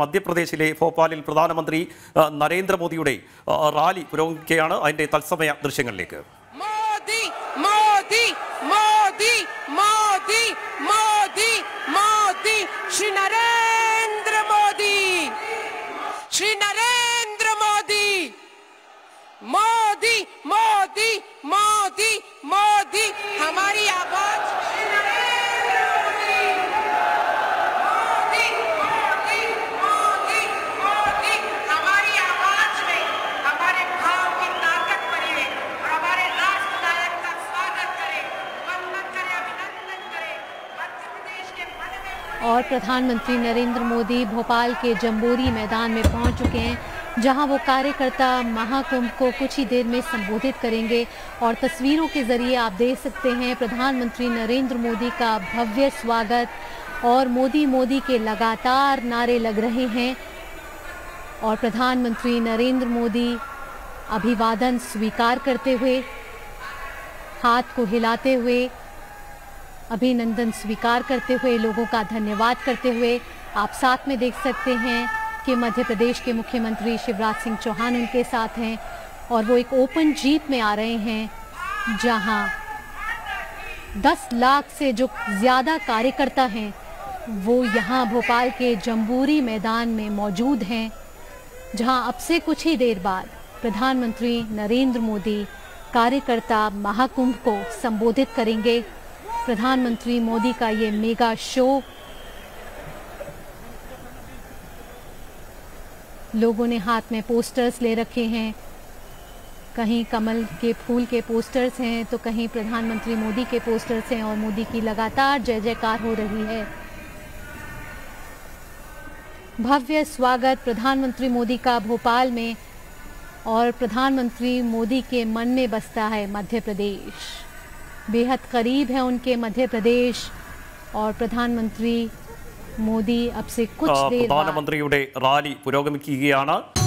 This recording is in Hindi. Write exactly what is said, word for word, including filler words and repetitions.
മധ്യപ്രദേശിലെ ഭോപ്പാലിൽ പ്രധാനമന്ത്രി നരേന്ദ്രമോദിയുടെ റാലി പുരോഗമിക്കുകയാണ്. അതിന്റെ തത്സമയ ദൃശ്യങ്ങളിലേക്ക്. മോദി മോദി മോദി മോദി മോദി മോദി ശ്രീ നരേന്ദ്ര മോദി श्री नरेंद्र मोदी मोदी मोदी मोदी मोदी हमारी आवाज श्री नरेंद्र मोदी मोदी मोदी मोदी मोदी हमारी आवाज में हमारे भाव की ताकत भरी है और हमारे राष्ट्र नायक का स्वागत करें, वंदन करें, अभिनंदन करें। मध्य प्रदेश के मन में और प्रधानमंत्री नरेंद्र मोदी भोपाल के जंबोरी मैदान में पहुंच चुके हैं, जहां वो कार्यकर्ता महाकुंभ को कुछ ही देर में संबोधित करेंगे। और तस्वीरों के जरिए आप देख सकते हैं प्रधानमंत्री नरेंद्र मोदी का भव्य स्वागत और मोदी मोदी के लगातार नारे लग रहे हैं। और प्रधानमंत्री नरेंद्र मोदी अभिवादन स्वीकार करते हुए, हाथ को हिलाते हुए, अभिनंदन स्वीकार करते हुए, लोगों का धन्यवाद करते हुए आप साथ में देख सकते हैं कि मध्य प्रदेश के मुख्यमंत्री शिवराज सिंह चौहान उनके साथ हैं और वो एक ओपन जीप में आ रहे हैं, जहां दस लाख से जो ज़्यादा कार्यकर्ता हैं वो यहां भोपाल के जंबूरी मैदान में मौजूद हैं, जहां अब से कुछ ही देर बाद प्रधानमंत्री नरेंद्र मोदी कार्यकर्ता महाकुंभ को संबोधित करेंगे। प्रधानमंत्री मोदी का ये मेगा शो लोगों ने हाथ में पोस्टर्स ले रखे हैं, कहीं कमल के फूल के पोस्टर्स हैं तो कहीं प्रधानमंत्री मोदी के पोस्टर्स हैं और मोदी की लगातार जय जयकार हो रही है। भव्य स्वागत प्रधानमंत्री मोदी का भोपाल में, और प्रधानमंत्री मोदी के मन में बसता है मध्य प्रदेश, बेहद करीब है उनके मध्य प्रदेश। और प्रधानमंत्री मोदी अब से कुछ देर बाद प्रधानमंत्रिയുടെ റാലി പുരോഗമിക്കുകയാണ്.